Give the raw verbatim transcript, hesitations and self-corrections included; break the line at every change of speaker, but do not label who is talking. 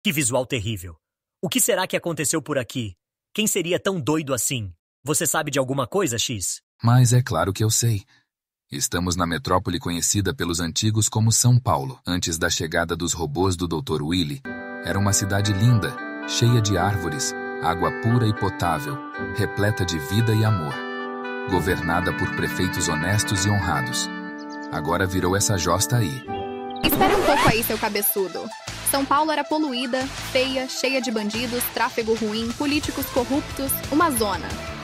Que visual terrível. O que será que aconteceu por aqui? Quem seria tão doido assim? Você sabe de alguma coisa, X?
Mas é claro que eu sei. Estamos na metrópole conhecida pelos antigos como São Paulo. Antes da chegada dos robôs do doutor Willy, era uma cidade linda, cheia de árvores, água pura e potável, repleta de vida e amor. Governada por prefeitos honestos e honrados. Agora virou essa josta aí.
Espera um pouco aí, seu cabeçudo. São Paulo era poluída, feia, cheia de bandidos, tráfego ruim, políticos corruptos, uma zona.